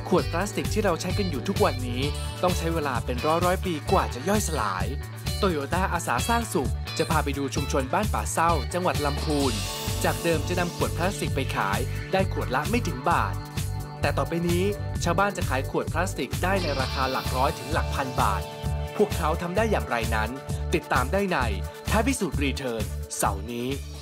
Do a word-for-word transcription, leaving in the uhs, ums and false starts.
ขวดพลาสติกที่เราใช้กันอยู่ทุกวันนี้ต้องใช้เวลาเป็นร้อยร้อยปีกว่าจะย่อยสลายโตโยต้าอาสาสร้างสุขจะพาไปดูชุมชนบ้านป่าเศร้าจังหวัดลำพูนจากเดิมจะนำขวดพลาสติกไปขายได้ขวดละไม่ถึงบาทแต่ต่อไปนี้ชาวบ้านจะขายขวดพลาสติกได้ในราคาหลักร้อยถึงหลักพันบาทพวกเขาทำได้อย่างไรนั้นติดตามได้ในท้าพิสูจน์รีเทิร์นเสาร์นี้